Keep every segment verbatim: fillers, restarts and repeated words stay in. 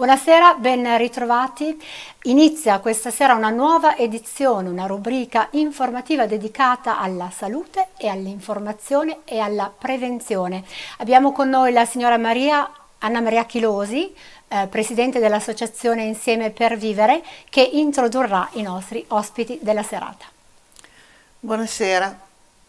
Buonasera, ben ritrovati. Inizia questa sera una nuova edizione, una rubrica informativa dedicata alla salute e all'informazione e alla prevenzione. Abbiamo con noi la signora Maria, Anna Maria Chilosi, eh, Presidente dell'Associazione Insieme per Vivere, che introdurrà i nostri ospiti della serata. Buonasera.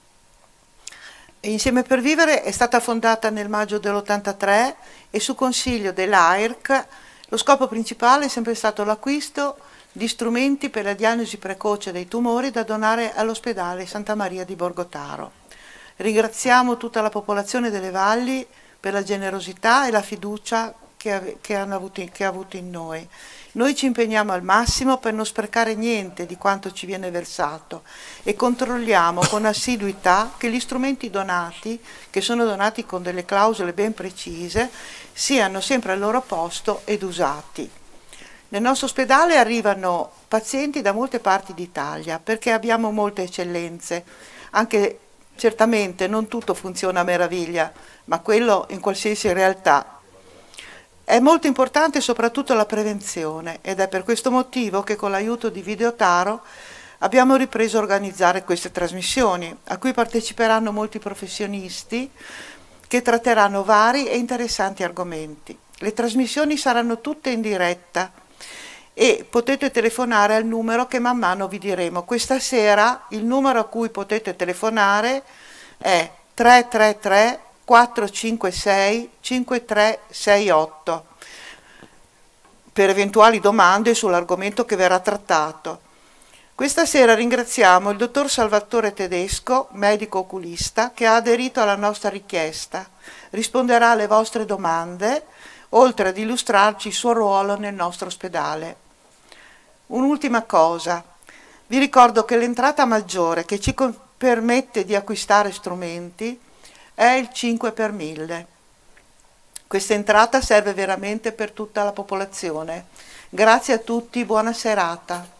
Insieme per Vivere è stata fondata nel maggio dell'ottantatré e su consiglio dell'A I R C lo scopo principale è sempre stato l'acquisto di strumenti per la diagnosi precoce dei tumori da donare all'ospedale Santa Maria di Borgotaro. Ringraziamo tutta la popolazione delle Valli per la generosità e la fiducia che, che, hanno avuto, che ha avuto in noi. Noi ci impegniamo al massimo per non sprecare niente di quanto ci viene versato e controlliamo con assiduità che gli strumenti donati, che sono donati con delle clausole ben precise, siano sempre al loro posto ed usati. Nel nostro ospedale arrivano pazienti da molte parti d'Italia perché abbiamo molte eccellenze, anche certamente non tutto funziona a meraviglia, ma quello in qualsiasi realtà. È molto importante soprattutto la prevenzione ed è per questo motivo che con l'aiuto di Videotaro abbiamo ripreso a organizzare queste trasmissioni, a cui parteciperanno molti professionisti che tratteranno vari e interessanti argomenti. Le trasmissioni saranno tutte in diretta e potete telefonare al numero che man mano vi diremo. Questa sera il numero a cui potete telefonare è tre tre tre quattro cinque sei cinque tre sei otto per eventuali domande sull'argomento che verrà trattato. Questa sera ringraziamo il dottor Salvatore Tedesco, medico oculista, che ha aderito alla nostra richiesta. Risponderà alle vostre domande, oltre ad illustrarci il suo ruolo nel nostro ospedale. Un'ultima cosa, vi ricordo che l'entrata maggiore che ci permette di acquistare strumenti è il cinque per mille. Questa entrata serve veramente per tutta la popolazione. Grazie a tutti, buona serata.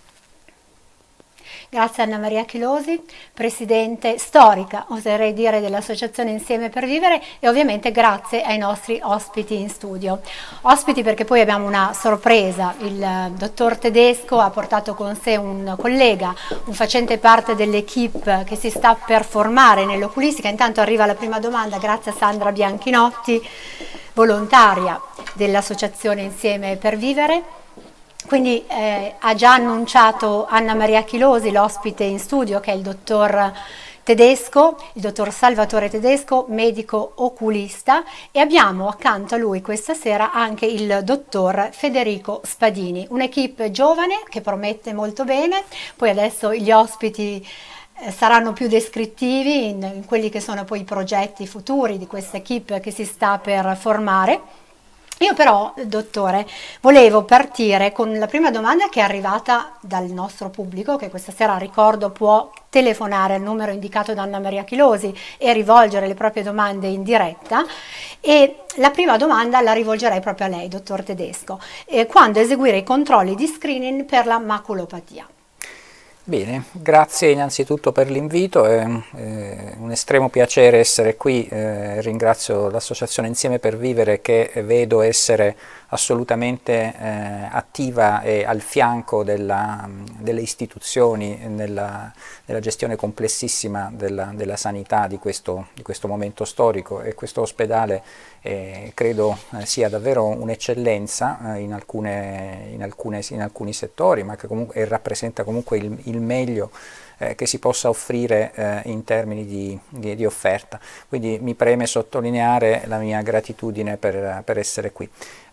Grazie a Anna Maria Chilosi, Presidente storica, oserei dire, dell'Associazione Insieme per Vivere, e ovviamente grazie ai nostri ospiti in studio. Ospiti perché poi abbiamo una sorpresa, il dottor Tedesco ha portato con sé un collega, un facente parte dell'equipe che si sta per formare nell'oculistica. Intanto arriva la prima domanda, grazie a Sandra Bianchinotti, volontaria dell'Associazione Insieme per Vivere. Quindi eh, ha già annunciato Anna Maria Chilosi, l'ospite in studio, che è il dottor Tedesco, il dottor Salvatore Tedesco, medico oculista, e abbiamo accanto a lui questa sera anche il dottor Federico Spadini, un'equipe giovane che promette molto bene. Poi adesso gli ospiti eh, saranno più descrittivi in, in quelli che sono poi i progetti futuri di questa equipe che si sta per formare. Io però, dottore, volevo partire con la prima domanda che è arrivata dal nostro pubblico, che questa sera, ricordo, può telefonare al numero indicato da Anna Maria Chilosi e rivolgere le proprie domande in diretta. E la prima domanda la rivolgerei proprio a lei, dottor Tedesco. Eh, quando eseguire i controlli di screening per la maculopatia? Bene, grazie innanzitutto per l'invito, è, è un estremo piacere essere qui, eh, ringrazio l'Associazione Insieme per Vivere che vedo essere assolutamente eh, attiva e al fianco della, delle istituzioni nella, nella gestione complessissima della, della sanità di questo, di questo momento storico, e questo ospedale eh, credo eh, sia davvero un'eccellenza eh, in, alcune, in, alcune, in alcuni settori, ma che comunque rappresenta comunque il, il meglio eh, che si possa offrire eh, in termini di, di, di offerta. Quindi mi preme sottolineare la mia gratitudine per, per essere qui.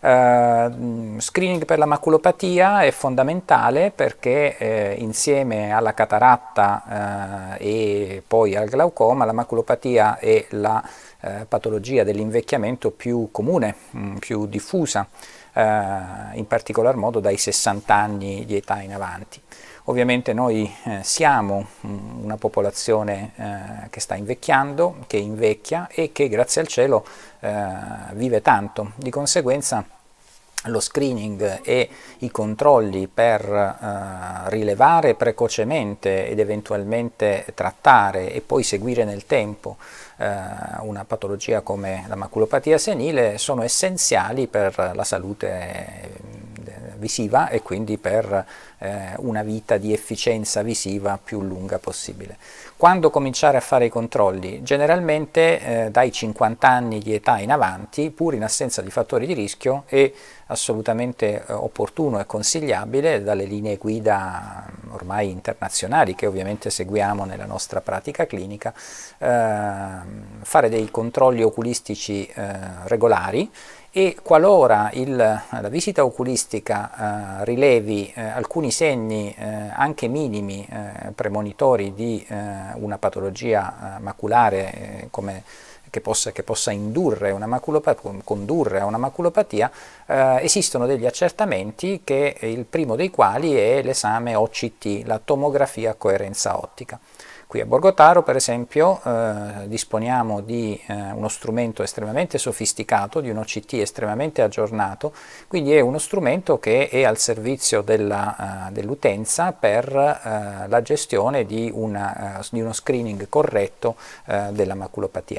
Uh, screening per la maculopatia è fondamentale perché eh, insieme alla cataratta eh, e poi al glaucoma, la maculopatia è la eh, patologia dell'invecchiamento più comune, mh, più diffusa, eh, in particolar modo dai sessanta anni di età in avanti. Ovviamente noi eh, siamo mh, una popolazione eh, che sta invecchiando, che invecchia e che grazie al cielo eh, vive tanto. Di conseguenza lo screening e i controlli per eh, rilevare precocemente ed eventualmente trattare e poi seguire nel tempo eh, una patologia come la maculopatia senile sono essenziali per la salute visiva e quindi per eh, una vita di efficienza visiva più lunga possibile. Quando cominciare a fare i controlli? Generalmente eh, dai cinquanta anni di età in avanti, pur in assenza di fattori di rischio, è assolutamente eh, opportuno e consigliabile dalle linee guida ormai internazionali che ovviamente seguiamo nella nostra pratica clinica, eh, fare dei controlli oculistici eh, regolari, e qualora il, la visita oculistica eh, rilevi eh, alcuni segni eh, anche minimi eh, premonitori di eh, una patologia eh, maculare eh, come, che, possa, che possa indurre una maculopatia, condurre a una maculopatia, eh, esistono degli accertamenti, che il primo dei quali è l'esame O C T, la tomografia a coerenza ottica. Qui a Borgotaro, per esempio, eh, disponiamo di eh, uno strumento estremamente sofisticato, di un O C T estremamente aggiornato, quindi è uno strumento che è al servizio della, uh, dell'utenza per uh, la gestione di, una, uh, di uno screening corretto uh, della maculopatia.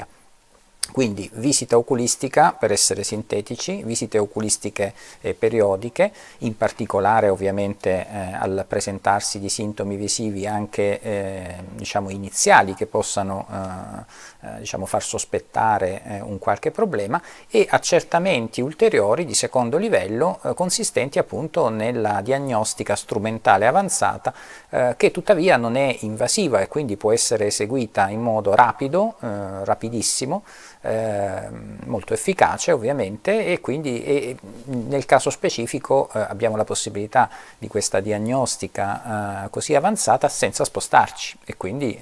Quindi visita oculistica, per essere sintetici, visite oculistiche eh, periodiche, in particolare ovviamente eh, al presentarsi di sintomi visivi anche eh, diciamo iniziali che possano eh, eh, diciamo far sospettare eh, un qualche problema, e accertamenti ulteriori di secondo livello eh, consistenti appunto nella diagnostica strumentale avanzata, eh, che tuttavia non è invasiva e quindi può essere eseguita in modo rapido, eh, rapidissimo, Eh, molto efficace ovviamente, e quindi e, nel caso specifico eh, abbiamo la possibilità di questa diagnostica eh, così avanzata senza spostarci, e quindi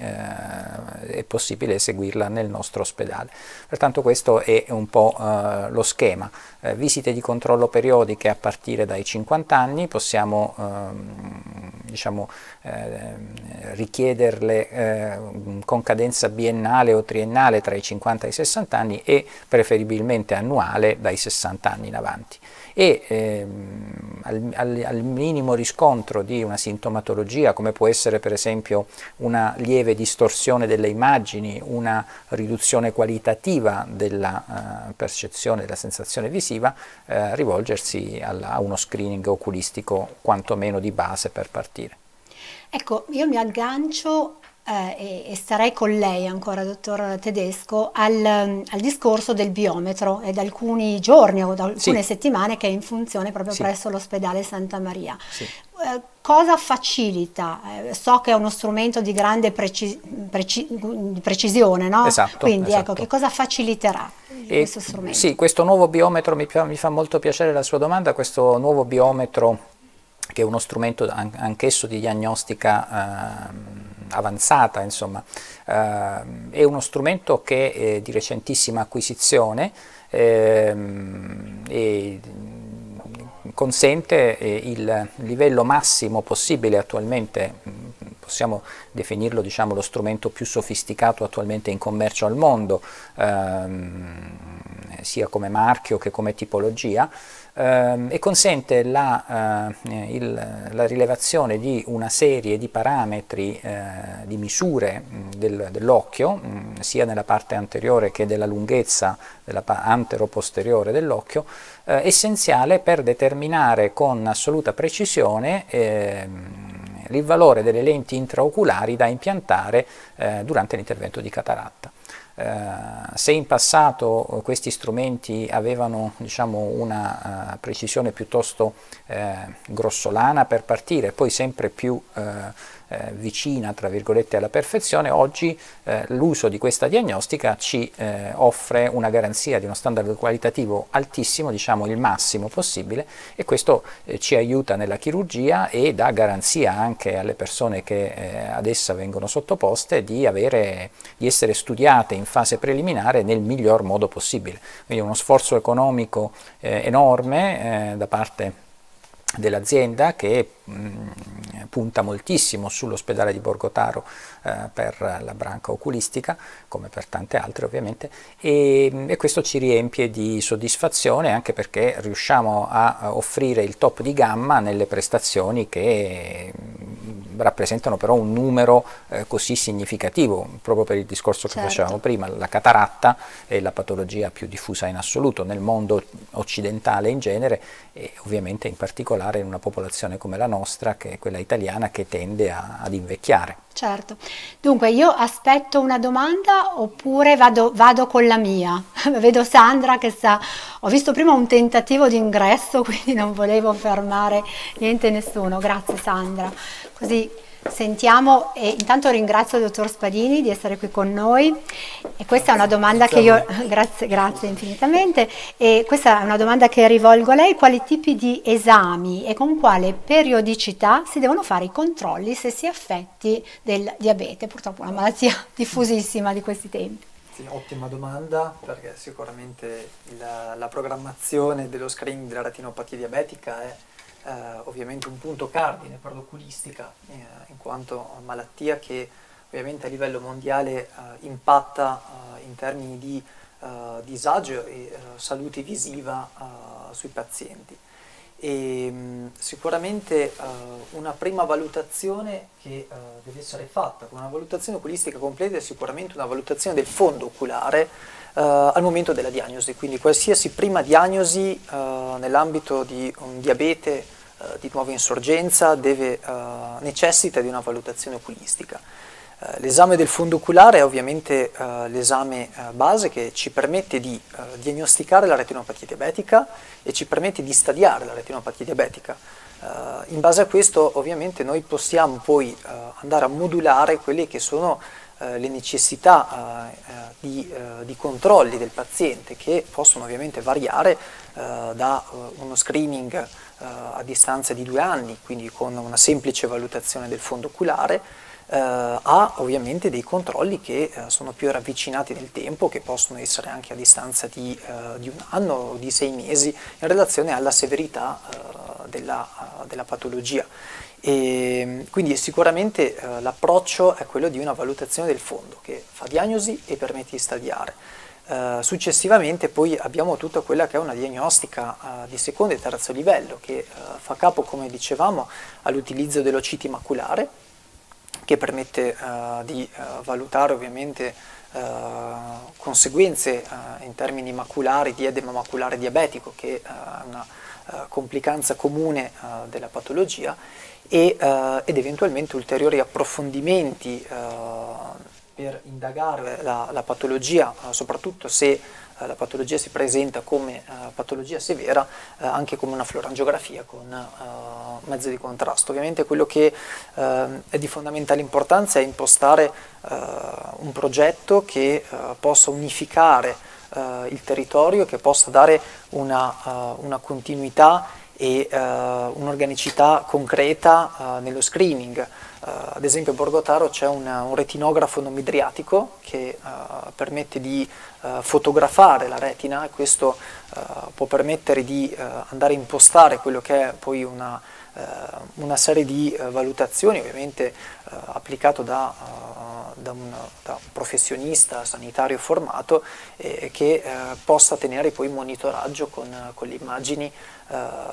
eh, è possibile eseguirla nel nostro ospedale. Pertanto questo è un po' eh, lo schema. Eh, visite di controllo periodiche a partire dai cinquanta anni, possiamo ehm, diciamo eh, richiederle eh, con cadenza biennale o triennale tra i cinquanta e i sessanta anni, e preferibilmente annuale dai sessanta anni in avanti. E ehm, al, al, al minimo riscontro di una sintomatologia, come può essere per esempio una lieve distorsione delle immagini, una riduzione qualitativa della eh, percezione, della sensazione visiva, eh, rivolgersi alla, a uno screening oculistico quantomeno di base per partire. Ecco, io mi aggancio eh, e, e starei con lei ancora, dottor Tedesco, al, al discorso del biometro. È da alcuni giorni o da alcune sì. settimane che è in funzione proprio sì. presso l'ospedale Santa Maria. Sì. Eh, cosa facilita? Eh, so che è uno strumento di grande preci preci precisione, no? Esatto. Quindi esatto. ecco, che cosa faciliterà e, questo strumento? Sì, questo nuovo biometro, mi, mi fa molto piacere la sua domanda, questo nuovo biometro, che è uno strumento an anch'esso di diagnostica eh, avanzata, insomma, eh, è uno strumento che è di recentissima acquisizione eh, e consente eh, il livello massimo possibile attualmente, possiamo definirlo diciamo, lo strumento più sofisticato attualmente in commercio al mondo, ehm, sia come marchio che come tipologia, ehm, e consente la, eh, il, la rilevazione di una serie di parametri, eh, di misure del, dell'occhio, sia nella parte anteriore che della lunghezza della antero-posteriore dell'occhio, eh, essenziale per determinare con assoluta precisione eh, il valore delle lenti intraoculari da impiantare eh, durante l'intervento di cataratta. Uh, se in passato questi strumenti avevano diciamo, una uh, precisione piuttosto uh, grossolana per partire, poi sempre più uh, uh, vicina tra virgolette alla perfezione, oggi uh, l'uso di questa diagnostica ci uh, offre una garanzia di uno standard qualitativo altissimo, diciamo il massimo possibile, e questo uh, ci aiuta nella chirurgia e dà garanzia anche alle persone che uh, ad essa vengono sottoposte di, avere, di essere studiate in fase preliminare nel miglior modo possibile. Quindi uno sforzo economico eh, enorme eh, da parte dell'azienda, che mh, punta moltissimo sull'ospedale di Borgotaro eh, per la branca oculistica, come per tante altre ovviamente, e, e questo ci riempie di soddisfazione, anche perché riusciamo a offrire il top di gamma nelle prestazioni che rappresentano però un numero eh, così significativo, proprio per il discorso che certo. facevamo prima. La cataratta è la patologia più diffusa in assoluto nel mondo occidentale in genere, e ovviamente in particolare in una popolazione come la nostra, che è quella italiana, che tende a, ad invecchiare. Certo, dunque io aspetto una domanda oppure vado, vado con la mia. Vedo Sandra che sta, ho visto prima un tentativo di ingresso, quindi non volevo fermare niente e nessuno. Grazie Sandra, così sentiamo, e intanto ringrazio il dottor Spadini di essere qui con noi, e questa è una domanda che io, grazie, grazie infinitamente, e questa è una domanda che rivolgo a lei: quali tipi di esami e con quale periodicità si devono fare i controlli se si è affetti del diabete, purtroppo una malattia diffusissima di questi tempi? Sì, ottima domanda, perché sicuramente la, la programmazione dello screening della retinopatia diabetica è Uh, ovviamente un punto cardine per l'oculistica, eh, in quanto malattia che ovviamente a livello mondiale uh, impatta uh, in termini di uh, disagio e uh, salute visiva uh, sui pazienti. E mh, sicuramente uh, una prima valutazione che uh, deve essere fatta con una valutazione oculistica completa è sicuramente una valutazione del fondo oculare uh, al momento della diagnosi, quindi qualsiasi prima diagnosi uh, nell'ambito di un diabete di nuova insorgenza deve, uh, necessita di una valutazione oculistica. Uh, l'esame del fondo oculare è ovviamente uh, l'esame uh, base che ci permette di uh, diagnosticare la retinopatia diabetica e ci permette di stadiare la retinopatia diabetica. Uh, in base a questo ovviamente noi possiamo poi uh, andare a modulare quelle che sono uh, le necessità uh, uh, di, uh, di controlli del paziente, che possono ovviamente variare uh, da uh, uno screening Uh, a distanza di due anni, quindi con una semplice valutazione del fondo oculare, uh, a ovviamente dei controlli che uh, sono più ravvicinati nel tempo, che possono essere anche a distanza di, uh, di un anno o di sei mesi, in relazione alla severità uh, della, uh, della patologia. E quindi sicuramente uh, l'approccio è quello di una valutazione del fondo, che fa diagnosi e permette di stadiare. Uh, successivamente poi abbiamo tutta quella che è una diagnostica uh, di secondo e terzo livello, che uh, fa capo, come dicevamo, all'utilizzo dell'O C T maculare, che permette uh, di uh, valutare ovviamente uh, conseguenze uh, in termini maculari di edema maculare diabetico, che è uh, una uh, complicanza comune uh, della patologia, e, uh, ed eventualmente ulteriori approfondimenti uh, per indagare la, la patologia, uh, soprattutto se uh, la patologia si presenta come uh, patologia severa, uh, anche come una florangiografia con uh, mezzo di contrasto. Ovviamente quello che uh, è di fondamentale importanza è impostare uh, un progetto che uh, possa unificare uh, il territorio, che possa dare una, uh, una continuità e uh, un'organicità concreta uh, nello screening. Uh, ad esempio a Borgotaro c'è un, un retinografo non midriatico che uh, permette di uh, fotografare la retina, e questo uh, può permettere di uh, andare a impostare quello che è poi una, uh, una serie di uh, valutazioni, ovviamente uh, applicato da, uh, da, un, da un professionista sanitario formato, e che uh, possa tenere poi monitoraggio con, uh, con le immagini uh,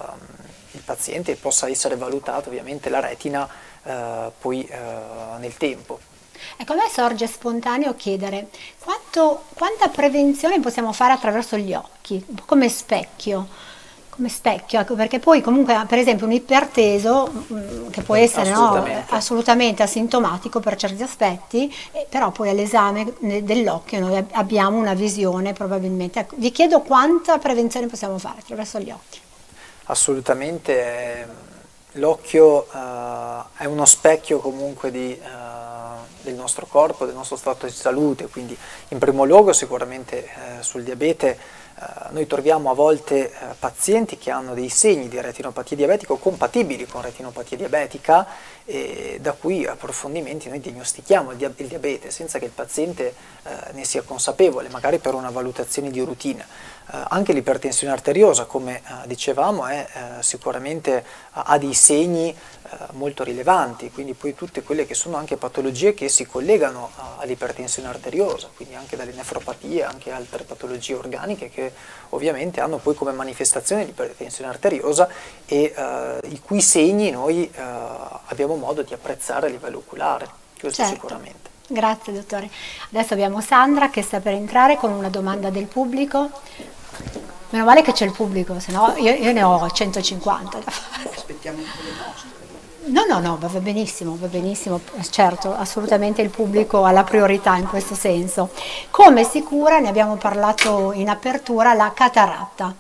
il paziente, e possa essere valutato ovviamente la retina Uh, poi uh, nel tempo. Ecco, a me sorge spontaneo chiedere quanto, quanta prevenzione possiamo fare attraverso gli occhi, un po' come specchio, come specchio, ecco, perché poi comunque per esempio un iperteso mh, che può essere assolutamente. No, assolutamente asintomatico per certi aspetti, eh, però poi all'esame dell'occhio noi abbiamo una visione probabilmente. Ecco, vi chiedo quanta prevenzione possiamo fare attraverso gli occhi. Assolutamente. Eh, L'occhio uh, è uno specchio comunque di, uh, del nostro corpo, del nostro stato di salute, quindi in primo luogo sicuramente uh, sul diabete uh, noi troviamo a volte uh, pazienti che hanno dei segni di retinopatia diabetica o compatibili con retinopatia diabetica, e da cui approfondimenti noi diagnostichiamo il, dia il diabete senza che il paziente uh, ne sia consapevole, magari per una valutazione di routine. Eh, anche l'ipertensione arteriosa, come eh, dicevamo, è, eh, sicuramente ha dei segni eh, molto rilevanti, quindi poi tutte quelle che sono anche patologie che si collegano all'ipertensione arteriosa, quindi anche dalle nefropatie, anche altre patologie organiche che ovviamente hanno poi come manifestazione l'ipertensione arteriosa e eh, i cui segni noi eh, abbiamo modo di apprezzare a livello oculare, questo certo. Sicuramente. Grazie dottore. Adesso abbiamo Sandra che sta per entrare con una domanda del pubblico. Meno male che c'è il pubblico, se no io, io ne ho centocinquanta da fare. Aspettiamo un po' le nostre. No, no, no, va benissimo, va benissimo, certo, assolutamente il pubblico ha la priorità in questo senso. Come si cura, ne abbiamo parlato in apertura, la cataratta?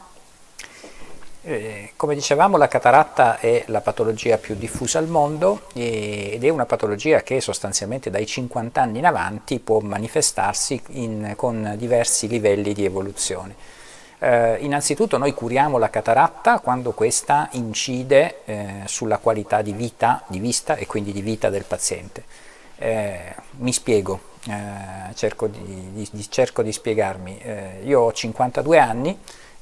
Eh, come dicevamo, la cataratta è la patologia più diffusa al mondo e, ed è una patologia che sostanzialmente dai cinquanta anni in avanti può manifestarsi in, con diversi livelli di evoluzione. Eh, innanzitutto noi curiamo la cataratta quando questa incide eh, sulla qualità di vita, di vista e quindi di vita del paziente. Eh, mi spiego, eh, cerco, di, di, di, cerco di spiegarmi. Eh, io ho cinquantadue anni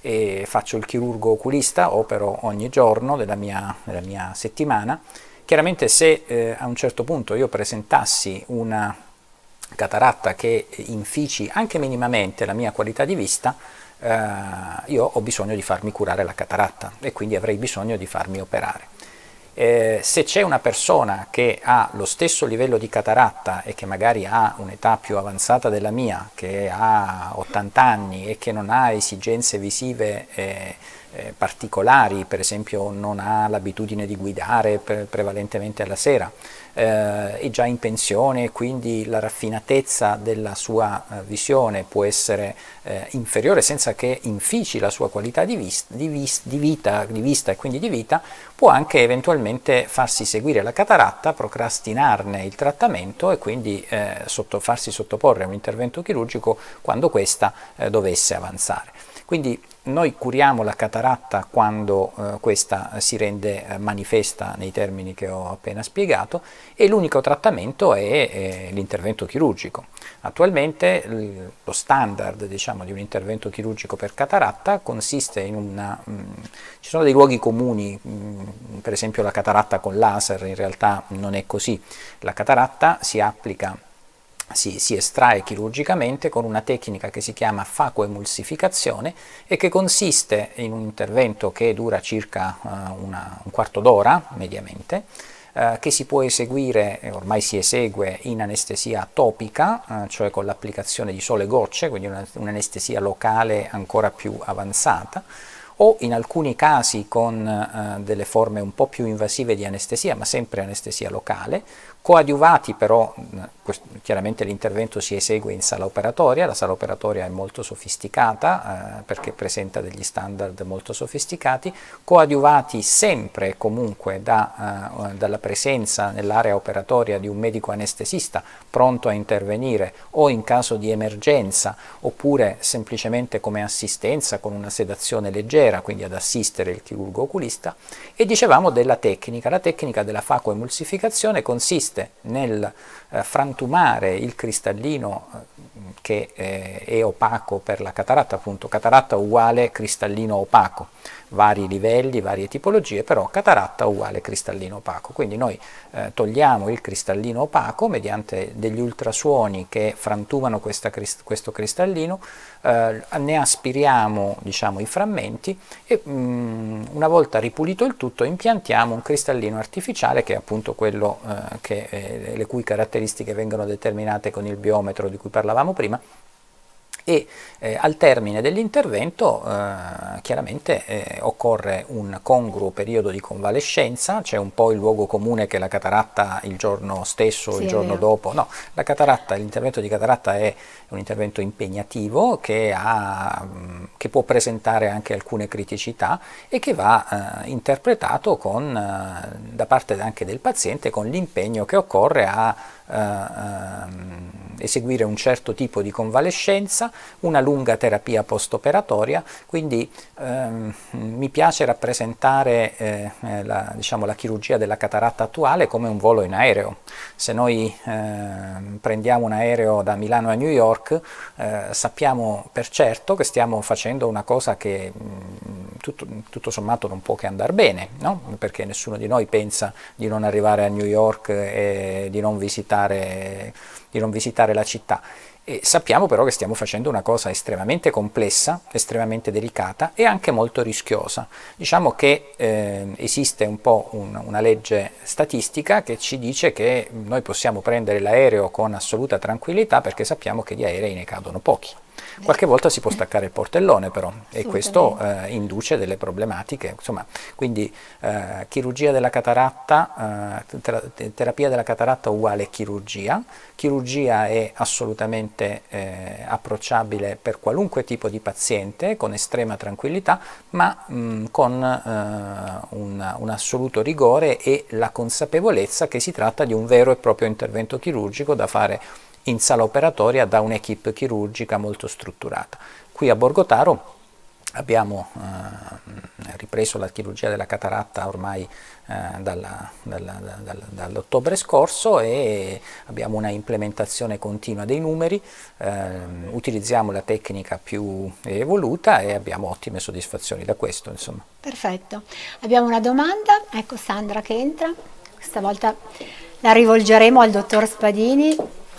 e faccio il chirurgo oculista, opero ogni giorno della mia, della mia settimana. Chiaramente se eh, a un certo punto io presentassi una cataratta che infici anche minimamente la mia qualità di vista, eh, io ho bisogno di farmi curare la cataratta e quindi avrei bisogno di farmi operare. Eh, se c'è una persona che ha lo stesso livello di cataratta e che magari ha un'età più avanzata della mia, che ha ottanta anni e che non ha esigenze visive eh, eh, particolari, per esempio non ha l'abitudine di guidare pre prevalentemente alla sera, eh, è già in pensione, quindi la raffinatezza della sua eh, visione può essere eh, inferiore senza che infici la sua qualità di, vis di, vis di, vita, di vista e quindi di vita, può anche eventualmente farsi seguire la cataratta, procrastinarne il trattamento e quindi eh, sotto, farsi sottoporre a un intervento chirurgico quando questa eh, dovesse avanzare. Quindi noi curiamo la cataratta quando eh, questa si rende eh, manifesta nei termini che ho appena spiegato e l'unico trattamento è eh, l'intervento chirurgico. Attualmente lo standard, diciamo, di un intervento chirurgico per cataratta consiste in una... Mh, ci sono dei luoghi comuni, mh, per esempio la cataratta con laser, in realtà non è così. La cataratta si applica Si, si estrae chirurgicamente con una tecnica che si chiama facoemulsificazione e che consiste in un intervento che dura circa uh, una, un quarto d'ora mediamente, uh, che si può eseguire, ormai si esegue in anestesia topica, uh, cioè con l'applicazione di sole gocce, quindi un'anestesia locale ancora più avanzata, o in alcuni casi con uh, delle forme un po' più invasive di anestesia, ma sempre anestesia locale, coadiuvati però, chiaramente l'intervento si esegue in sala operatoria, la sala operatoria è molto sofisticata eh, perché presenta degli standard molto sofisticati, coadiuvati sempre e comunque da, eh, dalla presenza nell'area operatoria di un medico anestesista pronto a intervenire o in caso di emergenza oppure semplicemente come assistenza con una sedazione leggera, quindi ad assistere il chirurgo oculista. E dicevamo della tecnica, la tecnica della facoemulsificazione consiste nel eh, frantumare il cristallino eh, che eh, è opaco per la cataratta, appunto cataratta uguale cristallino opaco, vari livelli, varie tipologie, però cataratta uguale cristallino opaco. Quindi noi eh, togliamo il cristallino opaco mediante degli ultrasuoni che frantumano questa, questo cristallino, eh, ne aspiriamo, diciamo, i frammenti e mh, una volta ripulito il tutto impiantiamo un cristallino artificiale che è appunto quello eh, che, eh, le cui caratteristiche vengono determinate con il biometro di cui parlavamo prima. E eh, al termine dell'intervento eh, chiaramente eh, occorre un congruo periodo di convalescenza, c'è un po' il luogo comune che la cataratta il giorno stesso o sì, il giorno dopo, no, la cataratta, l'intervento di cataratta è un intervento impegnativo che, ha, che può presentare anche alcune criticità e che va eh, interpretato con, eh, da parte anche del paziente con l'impegno che occorre a eh, ehm, eseguire un certo tipo di convalescenza, una lunga terapia post-operatoria, quindi ehm, mi piace rappresentare eh, la, diciamo, la chirurgia della cataratta attuale come un volo in aereo. Se noi eh, prendiamo un aereo da Milano a New York, eh, sappiamo per certo che stiamo facendo una cosa che mh, tutto, tutto sommato non può che andare bene, no? Perché nessuno di noi pensa di non arrivare a New York e di non visitare, di non visitare la città. E sappiamo però che stiamo facendo una cosa estremamente complessa, estremamente delicata e anche molto rischiosa. Diciamo che eh, esiste un po' un, una legge statistica che ci dice che noi possiamo prendere l'aereo con assoluta tranquillità perché sappiamo che di aerei ne cadono pochi. Qualche volta si può staccare il portellone però e questo eh, induce delle problematiche, insomma, quindi eh, chirurgia della cataratta, eh, ter terapia della cataratta uguale chirurgia, chirurgia è assolutamente eh, approcciabile per qualunque tipo di paziente con estrema tranquillità ma mh, con eh, un, un assoluto rigore e la consapevolezza che si tratta di un vero e proprio intervento chirurgico da fare in sala operatoria da un'equipe chirurgica molto strutturata. Qui a Borgotaro abbiamo eh, ripreso la chirurgia della cataratta ormai eh, dall'ottobre scorso e abbiamo una implementazione continua dei numeri, eh, utilizziamo la tecnica più evoluta e abbiamo ottime soddisfazioni da questo, insomma. Perfetto. Abbiamo una domanda, ecco Sandra che entra, questa volta la rivolgeremo al dottor Spadini.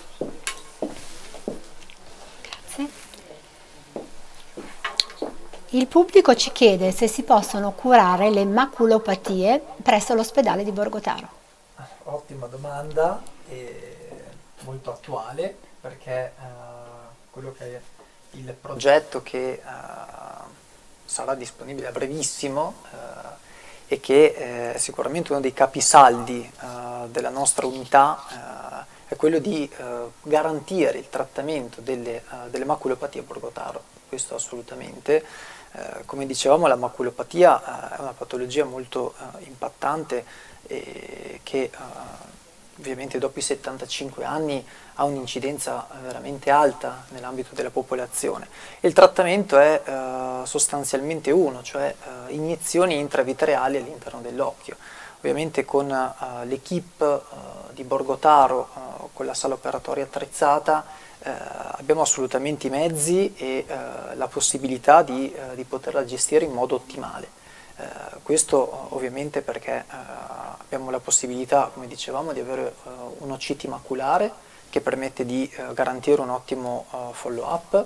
Il pubblico ci chiede se si possono curare le maculopatie presso l'ospedale di Borgotaro. Ottima domanda e molto attuale perché uh, quello che è il progetto che uh, sarà disponibile a brevissimo uh, e che è sicuramente uno dei capisaldi uh, della nostra unità uh, è quello di uh, garantire il trattamento delle, uh, delle maculopatie a Borgotaro, questo assolutamente. Eh, come dicevamo, la maculopatia eh, è una patologia molto eh, impattante e che eh, ovviamente dopo i settantacinque anni ha un'incidenza veramente alta nell'ambito della popolazione. Il trattamento è eh, sostanzialmente uno, cioè eh, iniezioni intravitreali all'interno dell'occhio. Ovviamente con eh, l'equipe eh, di Borgotaro, eh, con la sala operatoria attrezzata, Eh, abbiamo assolutamente i mezzi e eh, la possibilità di, eh, di poterla gestire in modo ottimale. Eh, questo ovviamente perché eh, abbiamo la possibilità, come dicevamo, di avere eh, un'O C T maculare che permette di eh, garantire un ottimo eh, follow-up,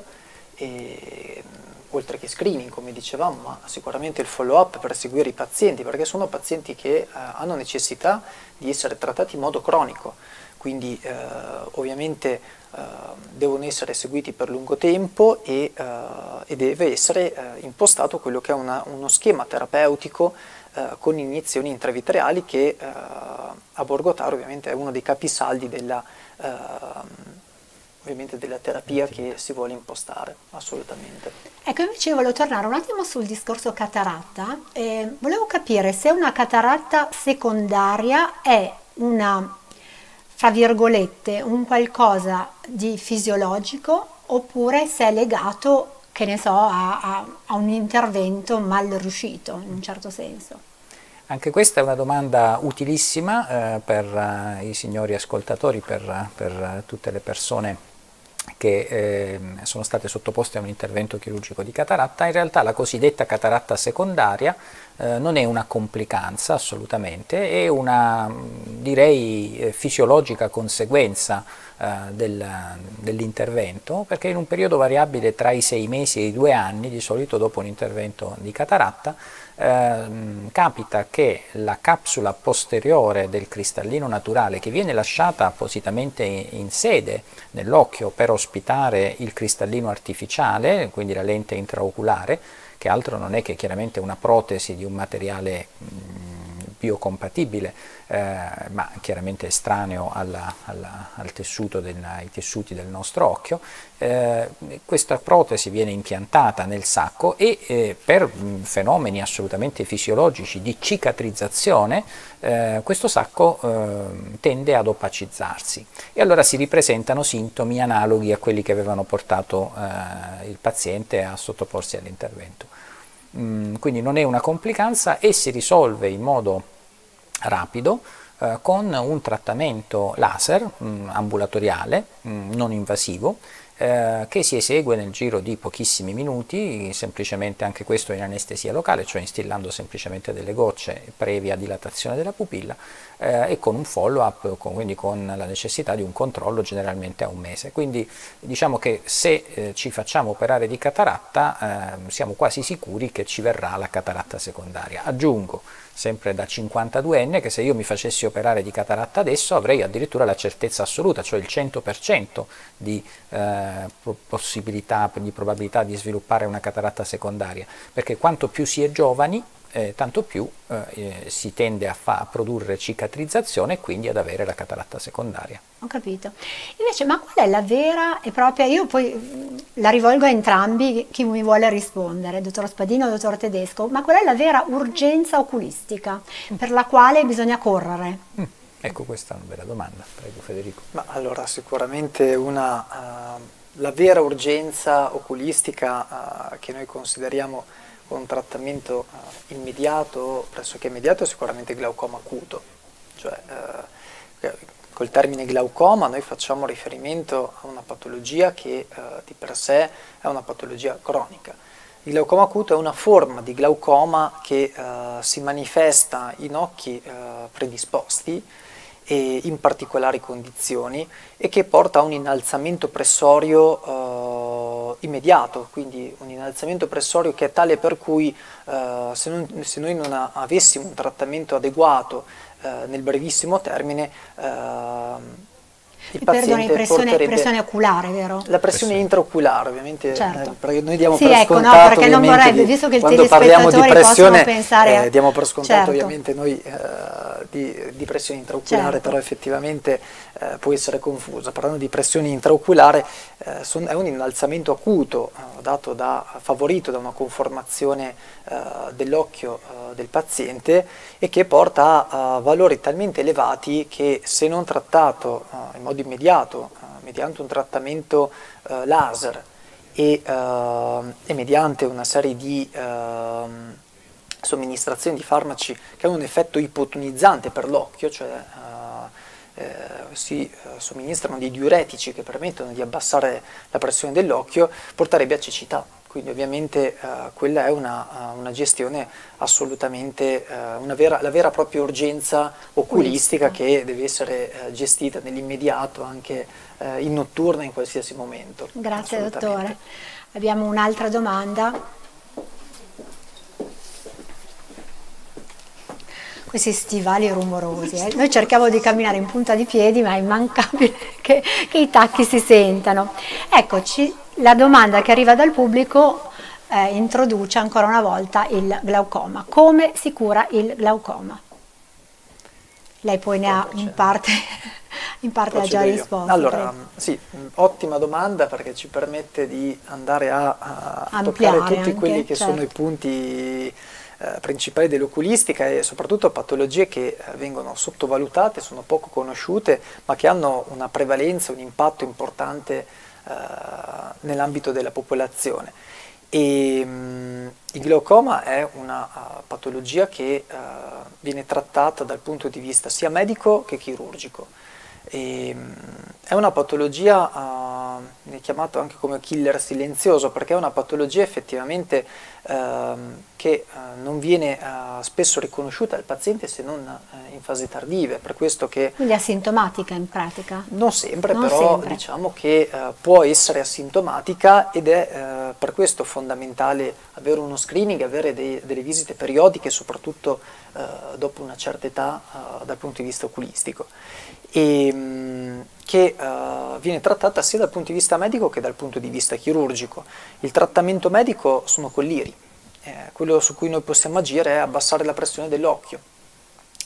e, oltre che screening, come dicevamo, ma sicuramente il follow-up per seguire i pazienti, perché sono pazienti che eh, hanno necessità di essere trattati in modo cronico. Quindi eh, ovviamente eh, devono essere seguiti per lungo tempo e, eh, e deve essere eh, impostato quello che è una, uno schema terapeutico eh, con iniezioni intravitreali che eh, a Borgotaro ovviamente è uno dei capisaldi della, eh, ovviamente della terapia che si vuole impostare, assolutamente. Ecco, invece io volevo tornare un attimo sul discorso cataratta, eh, volevo capire se una cataratta secondaria è una, fra virgolette, un qualcosa di fisiologico oppure se è legato, che ne so, a, a, a un intervento mal riuscito, in un certo senso. Anche questa è una domanda utilissima eh, per uh, i signori ascoltatori, per, per uh, tutte le persone che eh, sono state sottoposte a un intervento chirurgico di cataratta. In realtà la cosiddetta cataratta secondaria eh, non è una complicanza assolutamente, è una, direi, eh, fisiologica conseguenza eh, del, dell'intervento, perché in un periodo variabile tra i sei mesi e i due anni, di solito dopo un intervento di cataratta, Eh, capita che la capsula posteriore del cristallino naturale, che viene lasciata appositamente in, in sede nell'occhio per ospitare il cristallino artificiale, quindi la lente intraoculare, che altro non è che chiaramente una protesi di un materiale mh, biocompatibile, eh, ma chiaramente estraneo alla, alla, al tessuto del, ai tessuti del nostro occhio. Eh, questa protesi viene impiantata nel sacco e eh, per mh, fenomeni assolutamente fisiologici di cicatrizzazione eh, questo sacco eh, tende ad opacizzarsi e allora si ripresentano sintomi analoghi a quelli che avevano portato eh, il paziente a sottoporsi all'intervento. Mm, quindi non è una complicanza e si risolve in modo rapido eh, con un trattamento laser mh, ambulatoriale, mh, non invasivo, eh, che si esegue nel giro di pochissimi minuti, semplicemente anche questo in anestesia locale, cioè instillando semplicemente delle gocce previa dilatazione della pupilla eh, e con un follow-up, con, quindi con la necessità di un controllo generalmente a un mese. Quindi diciamo che se eh, ci facciamo operare di cataratta eh, siamo quasi sicuri che ci verrà la cataratta secondaria. Aggiungo, sempre da cinquantaduenne, che se io mi facessi operare di cataratta adesso avrei addirittura la certezza assoluta, cioè il cento per cento di eh, possibilità, di probabilità di sviluppare una cataratta secondaria, perché quanto più si è giovani, eh, tanto più eh, si tende a, fa, a produrre cicatrizzazione e quindi ad avere la cataratta secondaria. Ho capito. Invece, ma qual è la vera e propria, io poi la rivolgo a entrambi, chi mi vuole rispondere, dottor Spadino o dottor Tedesco, ma qual è la vera urgenza oculistica per la quale bisogna correre? Mm, ecco, questa è una bella domanda, prego Federico. Ma allora, sicuramente una, uh, la vera urgenza oculistica uh, che noi consideriamo un trattamento uh, immediato, pressoché immediato, è sicuramente glaucoma acuto, cioè uh, col termine glaucoma noi facciamo riferimento a una patologia che uh, di per sé è una patologia cronica. Il glaucoma acuto è una forma di glaucoma che uh, si manifesta in occhi uh, predisposti e in particolari condizioni e che porta a un innalzamento pressorio uh, immediato, quindi un innalzamento pressorio che è tale per cui uh, se, non, se noi non avessimo un trattamento adeguato uh, nel brevissimo termine, uh, il Perdoni, pressione, pressione oculare, vero? La pressione pressione. intraoculare, ovviamente, certo. eh, perché noi diamo sì, per ecco, scontato, no, perché non vorrebbe, di, visto che il quando parliamo di pressione, pensare a... eh, diamo per scontato certo. ovviamente noi eh, di, di pressione intraoculare, certo. Però effettivamente eh, può essere confusa. Parlando di pressione intraoculare, eh, son, è un innalzamento acuto eh, dato da, favorito da una conformazione eh, dell'occhio eh, del paziente e che porta a, a valori talmente elevati che se non trattato eh, in modo immediato mediante un trattamento uh, laser e, uh, e mediante una serie di uh, somministrazioni di farmaci che hanno un effetto ipotonizzante per l'occhio, cioè uh, eh, si uh, somministrano dei diuretici che permettono di abbassare la pressione dell'occhio, porterebbe a cecità. Quindi ovviamente uh, quella è una, uh, una gestione assolutamente, uh, una vera, la vera e propria urgenza oculistica che deve essere uh, gestita nell'immediato, anche uh, in notturna, in qualsiasi momento. Grazie dottore. Abbiamo un'altra domanda. Questi stivali rumorosi, eh. Noi cerchiamo di camminare in punta di piedi, ma è immancabile che, che i tacchi si sentano. Eccoci, la domanda che arriva dal pubblico eh, introduce ancora una volta il glaucoma. Come si cura il glaucoma? Lei poi ne ha in parte, in parte ha già risposto. Allora, prego. sì, ottima domanda perché ci permette di andare a, a toccare tutti anche, quelli che certo. sono i punti Eh, principali dell'oculistica e soprattutto patologie che eh, vengono sottovalutate, sono poco conosciute, ma che hanno una prevalenza, un impatto importante eh, nell'ambito della popolazione. E, mh, il glaucoma è una uh, patologia che uh, viene trattata dal punto di vista sia medico che chirurgico. E, mh, è una patologia, uh, è chiamato anche come killer silenzioso, perché è una patologia effettivamente uh, che uh, non viene uh, spesso riconosciuta al paziente se non uh, in fasi tardive, per questo che... Quindi asintomatica in pratica? Non sempre, non però sempre. diciamo che uh, può essere asintomatica ed è uh, per questo fondamentale avere uno screening, avere dei, delle visite periodiche, soprattutto uh, dopo una certa età uh, dal punto di vista oculistico. E, mh, che uh, viene trattata sia dal punto di vista medico che dal punto di vista chirurgico. Il trattamento medico sono colliri, eh, quello su cui noi possiamo agire è abbassare la pressione dell'occhio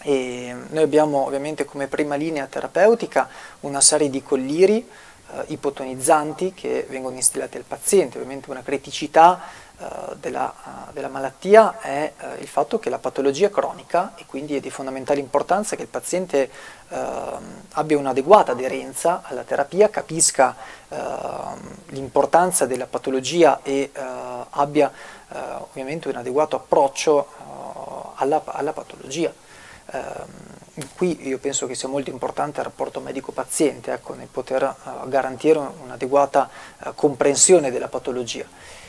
E noi abbiamo ovviamente come prima linea terapeutica una serie di colliri eh, ipotonizzanti che vengono instillati al paziente. Ovviamente una criticità eh, della, uh, della malattia è eh, il fatto che la patologia è cronica e quindi è di fondamentale importanza che il paziente eh, abbia un'adeguata aderenza alla terapia, capisca eh, l'importanza della patologia e eh, abbia eh, ovviamente un adeguato approccio eh, alla, alla patologia. Uh, qui io penso che sia molto importante il rapporto medico-paziente, ecco, nel poter uh, garantire un'adeguata uh, comprensione della patologia,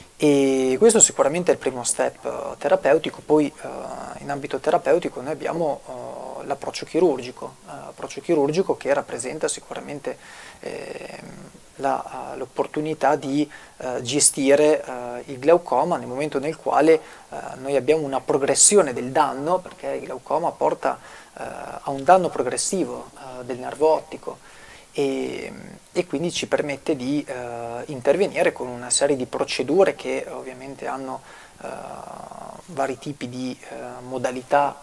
e questo sicuramente è il primo step uh, terapeutico. Poi uh, in ambito terapeutico noi abbiamo uh, l'approccio chirurgico, uh, approccio chirurgico che rappresenta sicuramente eh, l'opportunità di uh, gestire uh, il glaucoma nel momento nel quale uh, noi abbiamo una progressione del danno, perché il glaucoma porta uh, a un danno progressivo uh, del nervo ottico e, e quindi ci permette di uh, intervenire con una serie di procedure che ovviamente hanno uh, vari tipi di uh, modalità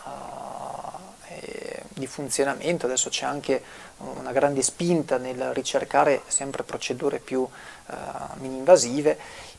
uh, e di funzionamento. Adesso c'è anche una grande spinta nel ricercare sempre procedure più uh, mini-invasive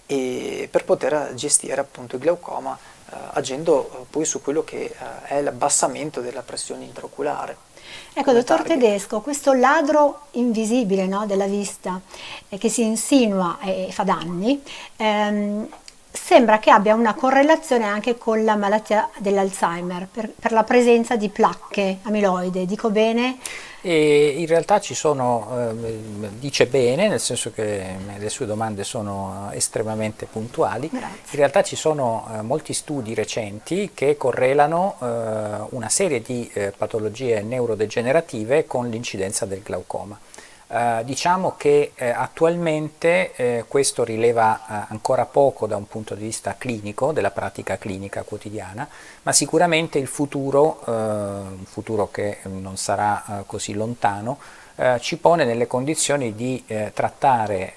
e per poter gestire appunto il glaucoma uh, agendo uh, poi su quello che uh, è l'abbassamento della pressione intraoculare. Ecco, dottor Tedesco, questo ladro invisibile, no, della vista eh, che si insinua e fa danni, ehm, sembra che abbia una correlazione anche con la malattia dell'Alzheimer, per, per la presenza di placche amiloide, dico bene? E in realtà ci sono, eh, dice bene, nel senso che le sue domande sono estremamente puntuali. Grazie. In realtà ci sono eh, molti studi recenti che correlano eh, una serie di eh, patologie neurodegenerative con l'incidenza del glaucoma. Uh, diciamo che eh, attualmente eh, questo rileva eh, ancora poco da un punto di vista clinico, della pratica clinica quotidiana, ma sicuramente il futuro, eh, un futuro che non sarà eh, così lontano, eh, ci pone nelle condizioni di eh, trattare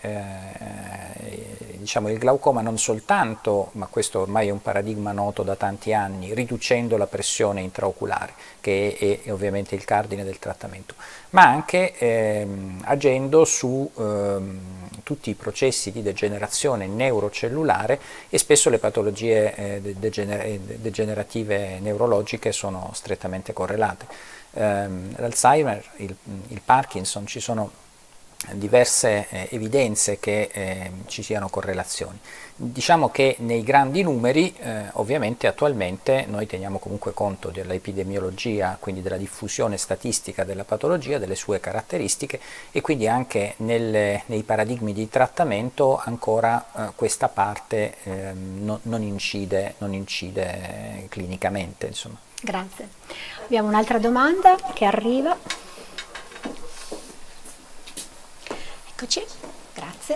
eh, diciamo, il glaucoma non soltanto, ma questo ormai è un paradigma noto da tanti anni, riducendo la pressione intraoculare, che è, è ovviamente il cardine del trattamento, ma anche ehm, agendo su ehm, tutti i processi di degenerazione neurocellulare, e spesso le patologie eh, degener degenerative neurologiche sono strettamente correlate. Ehm, L'Alzheimer, il, il Parkinson, ci sono diverse eh, evidenze che eh, ci siano correlazioni. Diciamo che nei grandi numeri eh, ovviamente attualmente noi teniamo comunque conto dell'epidemiologia, quindi della diffusione statistica della patologia, delle sue caratteristiche, e quindi anche nelle, nei paradigmi di trattamento ancora eh, questa parte eh, no, non incide, non incide clinicamente, insomma. Grazie. Abbiamo un'altra domanda che arriva. Eccoci, grazie.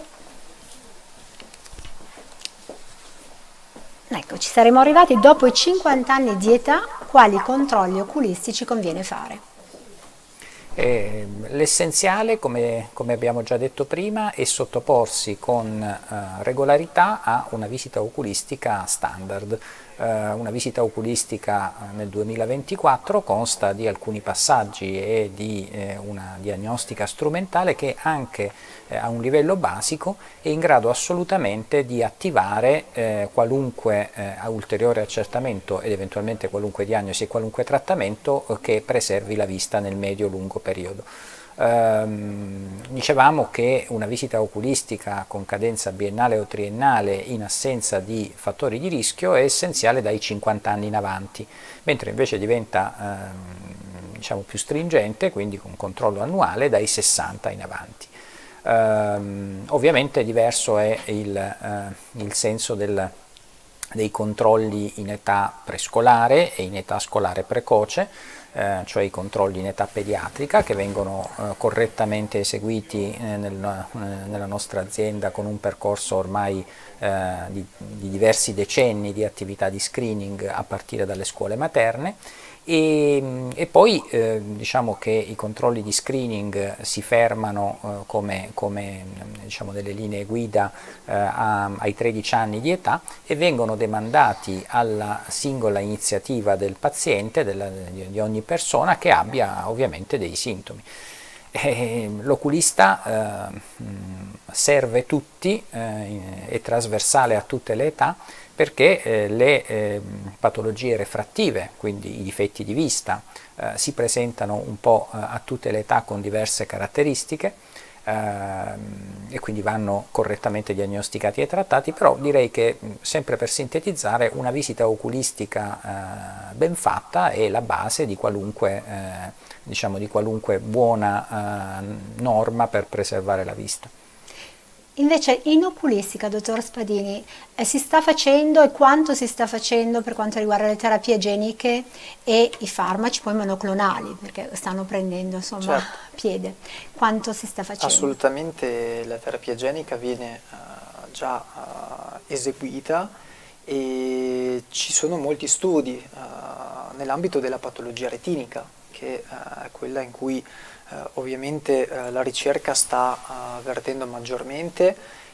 Ecco, ci saremo arrivati dopo i cinquanta anni di età, quali controlli oculistici conviene fare? Eh, l'essenziale, come, come abbiamo già detto prima, è sottoporsi con eh, regolarità a una visita oculistica standard. Eh, una visita oculistica nel duemilaventiquattro consta di alcuni passaggi e di eh, una diagnostica strumentale che anche eh, a un livello basico è in grado assolutamente di attivare eh, qualunque eh, ulteriore accertamento ed eventualmente qualunque diagnosi e qualunque trattamento eh, che preservi la vista nel medio-lungo periodo. Um, dicevamo che una visita oculistica con cadenza biennale o triennale in assenza di fattori di rischio è essenziale dai cinquanta anni in avanti, mentre invece diventa um, diciamo più stringente, quindi con controllo annuale, dai sessanta in avanti. Um, ovviamente diverso è il, uh, il senso del, dei controlli in età prescolare e in età scolare precoce, Eh, cioè i controlli in età pediatrica, che vengono eh, correttamente eseguiti eh, nel, eh, nella nostra azienda con un percorso ormai eh, di, di diversi decenni di attività di screening a partire dalle scuole materne. E, e poi eh, diciamo che i controlli di screening si fermano eh, come, come diciamo, delle linee guida eh, a, ai tredici anni di età e vengono demandati alla singola iniziativa del paziente, della, di, di ogni persona che abbia ovviamente dei sintomi. L'oculista eh, serve tutti, eh, è trasversale a tutte le età, perché eh, le eh, patologie refrattive, quindi i difetti di vista, eh, si presentano un po' eh, a tutte le età con diverse caratteristiche, e quindi vanno correttamente diagnosticati e trattati, però direi che, sempre per sintetizzare, una visita oculistica eh, ben fatta è la base di qualunque, eh, diciamo, di qualunque buona eh, norma per preservare la vista. Invece in oculistica, dottor Spadini, eh, si sta facendo e quanto si sta facendo per quanto riguarda le terapie geniche e i farmaci poi monoclonali, perché stanno prendendo insomma certo. piede, quanto si sta facendo? Assolutamente la terapia genica viene uh, già uh, eseguita e ci sono molti studi uh, nell'ambito della patologia retinica, che uh, è quella in cui Uh, ovviamente uh, la ricerca sta uh, vertendo maggiormente,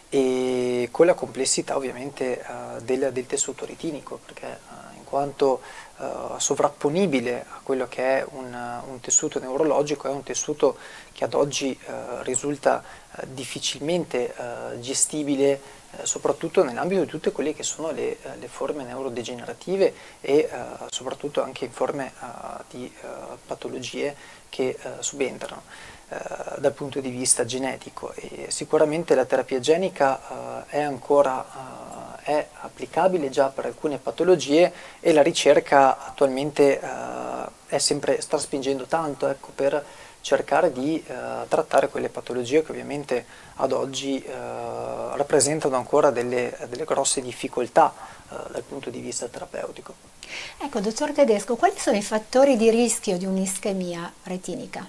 e con la complessità ovviamente uh, del, del tessuto retinico, perché uh, in quanto uh, sovrapponibile a quello che è un, uh, un tessuto neurologico, è un tessuto che ad oggi uh, risulta uh, difficilmente uh, gestibile, uh, soprattutto nell'ambito di tutte quelle che sono le, uh, le forme neurodegenerative e uh, soprattutto anche in forme uh, di uh, patologie che uh, subentrano uh, dal punto di vista genetico. E sicuramente la terapia genica uh, è ancora uh, è applicabile già per alcune patologie, e la ricerca attualmente uh, è sempre, sta spingendo tanto, ecco, per cercare di uh, trattare quelle patologie che ovviamente ad oggi uh, rappresentano ancora delle, delle grosse difficoltà uh, dal punto di vista terapeutico. Ecco, dottor Tedesco, quali sono i fattori di rischio di un'ischemia retinica?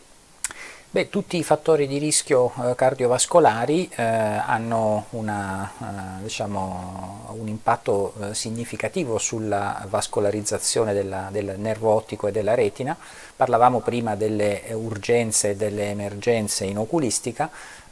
Beh, tutti i fattori di rischio eh, cardiovascolari eh, hanno una, eh, diciamo, un impatto eh, significativo sulla vascolarizzazione della, del nervo ottico e della retina. Parlavamo prima delle urgenze e delle emergenze in oculistica.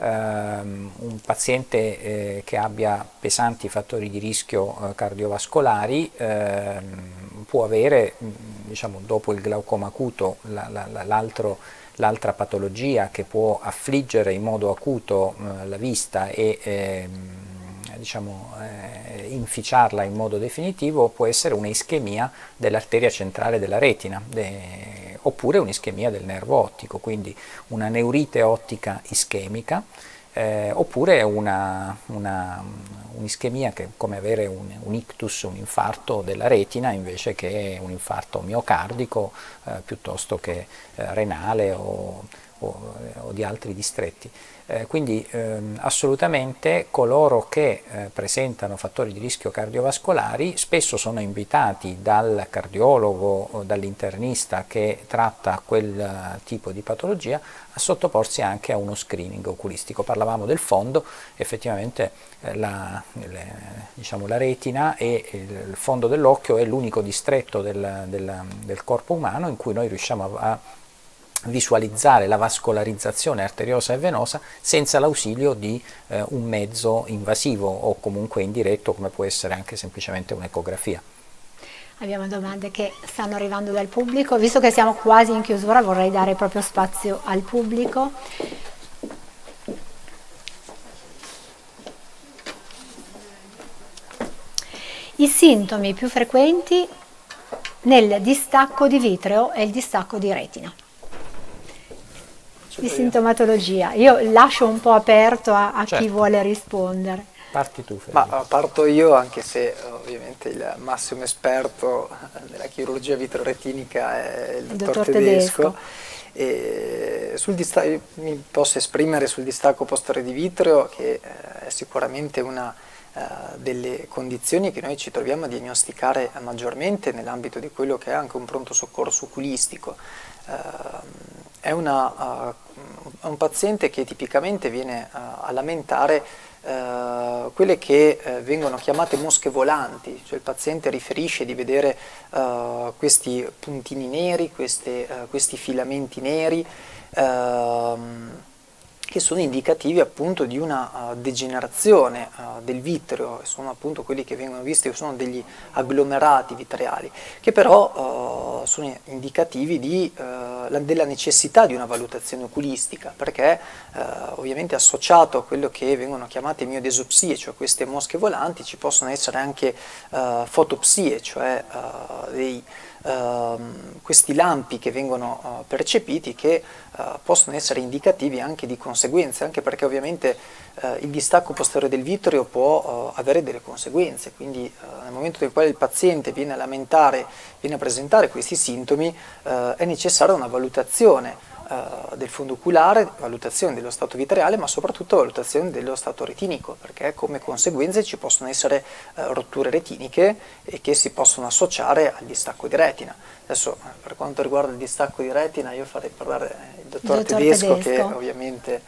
Um, un paziente eh, che abbia pesanti fattori di rischio eh, cardiovascolari eh, può avere, diciamo, dopo il glaucoma acuto, la, la, la, l'altro l'altra patologia che può affliggere in modo acuto eh, la vista e eh, diciamo, eh, inficiarla in modo definitivo, può essere un'ischemia dell'arteria centrale della retina, de, oppure un'ischemia del nervo ottico, quindi una neurite ottica ischemica, eh, oppure una, una, un'ischemia che è come avere un, un ictus, un infarto della retina, invece che un infarto miocardico eh, piuttosto che eh, renale o, o, o di altri distretti. Eh, quindi ehm, assolutamente coloro che eh, presentano fattori di rischio cardiovascolari spesso sono invitati dal cardiologo o dall'internista che tratta quel uh, tipo di patologia a sottoporsi anche a uno screening oculistico. Parlavamo del fondo, effettivamente eh, la, le, diciamo, la retina e il, il fondo dell'occhio è l'unico distretto del, del, del corpo umano in cui noi riusciamo a, a visualizzare la vascolarizzazione arteriosa e venosa senza l'ausilio di eh, un mezzo invasivo o comunque indiretto, come può essere anche semplicemente un'ecografia. Abbiamo domande che stanno arrivando dal pubblico. Visto che siamo quasi in chiusura, vorrei dare proprio spazio al pubblico. I sintomi più frequenti nel distacco di vitreo e il distacco di retina. Di sintomatologia. Io lascio un po' aperto a, a certo. chi vuole rispondere. Parti tu, Ma parto io, anche se ovviamente il massimo esperto della chirurgia vitroretinica è il, il dottor, dottor Tedesco. Tedesco. E sul distacco, mi posso esprimere sul distacco posteriore di vitreo, che è sicuramente una uh, delle condizioni che noi ci troviamo a diagnosticare maggiormente nell'ambito di quello che è anche un pronto soccorso oculistico. Uh, è una, uh, un paziente che tipicamente viene uh, a lamentare Uh, quelle che uh, vengono chiamate mosche volanti, cioè il paziente riferisce di vedere uh, questi puntini neri, queste, uh, questi filamenti neri, uh, che sono indicativi appunto di una uh, degenerazione uh, del vitreo, sono appunto quelli che vengono visti, sono degli agglomerati vitreali, che però uh, sono indicativi di, uh, la, della necessità di una valutazione oculistica, perché uh, ovviamente associato a quello che vengono chiamate miodesopsie, cioè queste mosche volanti, ci possono essere anche uh, fotopsie, cioè uh, dei Uh, questi lampi che vengono uh, percepiti, che uh, possono essere indicativi anche di conseguenze, anche perché ovviamente uh, il distacco posteriore del vitreo può uh, avere delle conseguenze, quindi uh, nel momento nel quale il paziente viene a lamentare, viene a presentare questi sintomi, uh, è necessaria una valutazione uh, del fondo oculare, valutazione dello stato vitreale, ma soprattutto valutazione dello stato retinico, perché come conseguenze ci possono essere uh, rotture retiniche e che si possono associare al distacco di retina. Adesso per quanto riguarda il distacco di retina io farei parlare il dottor, dottor Tedesco, Tedesco, che ovviamente...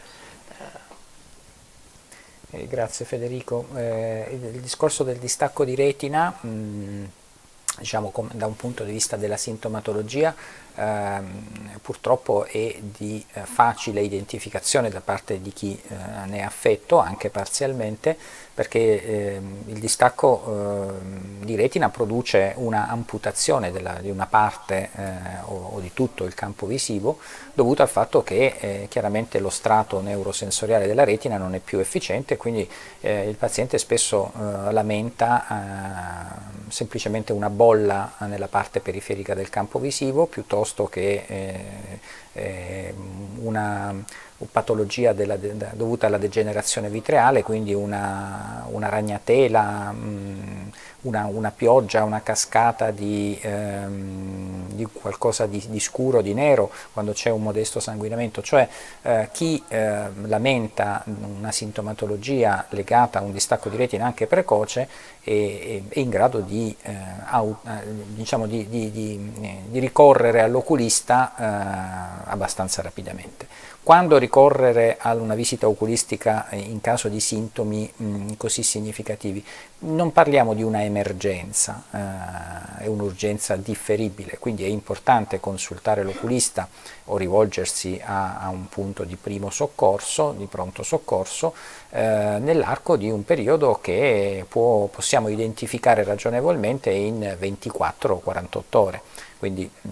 Eh... Eh, grazie Federico. Eh, il, il discorso del distacco di retina, mh, diciamo da un punto di vista della sintomatologia, ehm, purtroppo è di eh, facile identificazione da parte di chi eh, ne è affetto, anche parzialmente, perché eh, il distacco eh, di retina produce una amputazione della, di una parte eh, o, o di tutto il campo visivo, dovuto al fatto che eh, chiaramente lo strato neurosensoriale della retina non è più efficiente, quindi eh, il paziente spesso eh, lamenta eh, semplicemente una bolla nella parte periferica del campo visivo, piuttosto che eh, eh, una patologia della, de, dovuta alla degenerazione vitreale, quindi una, una ragnatela, mh, una, una pioggia, una cascata di, ehm, di qualcosa di, di scuro, di nero, quando c'è un modesto sanguinamento. Cioè eh, chi eh, lamenta una sintomatologia legata a un distacco di retina anche precoce è, è in grado di, eh, au, diciamo di, di, di, di ricorrere all'oculista eh, abbastanza rapidamente. Quando ricorrere a una visita oculistica in caso di sintomi mh, così significativi? Non parliamo di una emergenza, eh, è un'urgenza differibile, quindi è importante consultare l'oculista o rivolgersi a, a un punto di primo soccorso, di pronto soccorso, eh, nell'arco di un periodo che può, possiamo identificare ragionevolmente in ventiquattro o quarantotto ore. Quindi mh,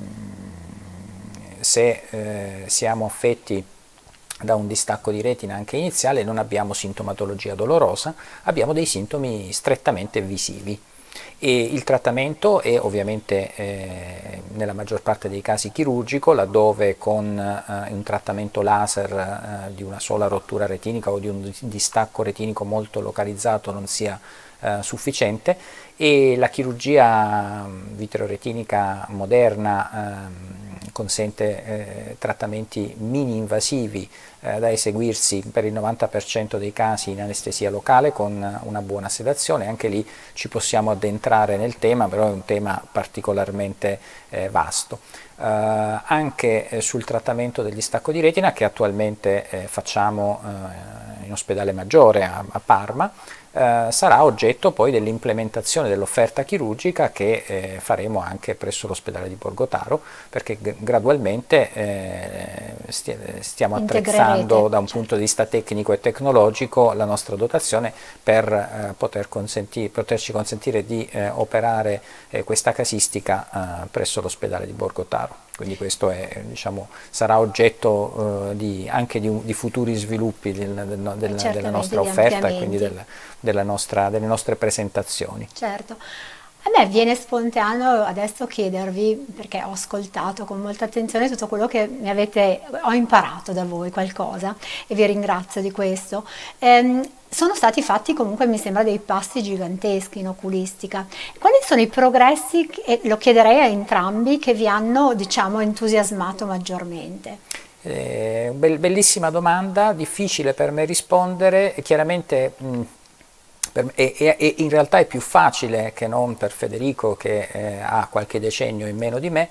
se eh, siamo affetti da un distacco di retina anche iniziale, non abbiamo sintomatologia dolorosa, abbiamo dei sintomi strettamente visivi. E il trattamento è ovviamente eh, nella maggior parte dei casi chirurgico, laddove con eh, un trattamento laser eh, di una sola rottura retinica o di un distacco retinico molto localizzato non sia eh, sufficiente, e la chirurgia vitreoretica moderna eh, consente eh, trattamenti mini-invasivi eh, da eseguirsi per il novanta per cento dei casi in anestesia locale con una buona sedazione. Anche lì ci possiamo addentrare nel tema, però è un tema particolarmente eh, vasto. Eh, anche eh, sul trattamento del distacco di retina, che attualmente eh, facciamo eh, in ospedale Maggiore a, a Parma, Eh, sarà oggetto poi dell'implementazione dell'offerta chirurgica che eh, faremo anche presso l'ospedale di Borgotaro, perché gradualmente eh, stia, stiamo attrezzando da un certo. punto di vista tecnico e tecnologico la nostra dotazione per eh, poter consenti, poterci consentire di eh, operare eh, questa casistica eh, presso l'ospedale di Borgotaro. Quindi questo è, diciamo, sarà oggetto eh, di, anche di, un, di futuri sviluppi del, del, del, della nostra offerta e quindi del, della nostra, delle nostre presentazioni. Certo. A me viene spontaneo adesso chiedervi, perché ho ascoltato con molta attenzione tutto quello che mi avete, ho imparato da voi qualcosa e vi ringrazio di questo. Ehm, sono stati fatti comunque, mi sembra, dei passi giganteschi in oculistica. Quali sono i progressi, e lo chiederei a entrambi, che vi hanno, diciamo, entusiasmato maggiormente? Eh, bellissima domanda, difficile per me rispondere. Chiaramente mh, per, e, e in realtà è più facile che non per Federico, che eh, ha qualche decennio in meno di me.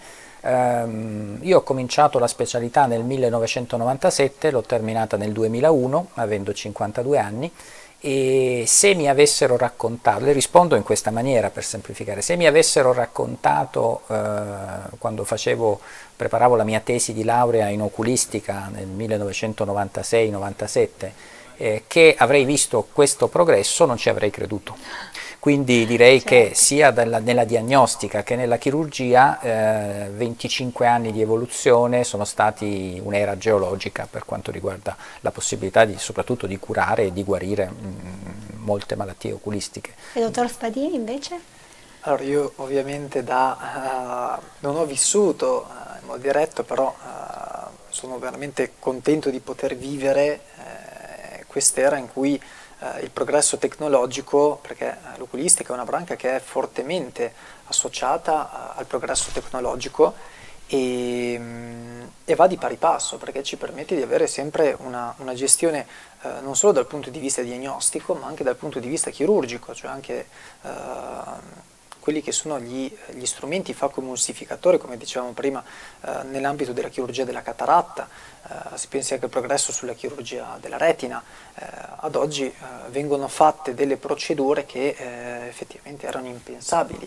Um, io ho cominciato la specialità nel millenovecentonovantasette, l'ho terminata nel duemilauno, avendo cinquantadue anni, E se mi avessero raccontato, le rispondo in questa maniera per semplificare, se mi avessero raccontato eh, quando facevo, preparavo la mia tesi di laurea in oculistica nel millenovecentonovantasei novantasette, eh, che avrei visto questo progresso, non ci avrei creduto. Quindi direi certo. che sia della, nella diagnostica che nella chirurgia eh, venticinque anni di evoluzione sono stati un'era geologica per quanto riguarda la possibilità di, soprattutto di curare e di guarire mh, molte malattie oculistiche. E dottor Spadini invece? Allora io ovviamente da, uh, non ho vissuto uh, in modo diretto, però uh, sono veramente contento di poter vivere uh, quest'era in cui il progresso tecnologico, perché l'oculistica è una branca che è fortemente associata al progresso tecnologico e, e va di pari passo, perché ci permette di avere sempre una, una gestione eh, non solo dal punto di vista diagnostico ma anche dal punto di vista chirurgico, cioè anche eh, quelli che sono gli, gli strumenti facoemulsificatori, come dicevamo prima, eh, nell'ambito della chirurgia della cataratta, eh, si pensi anche al progresso sulla chirurgia della retina, eh, ad oggi eh, vengono fatte delle procedure che eh, effettivamente erano impensabili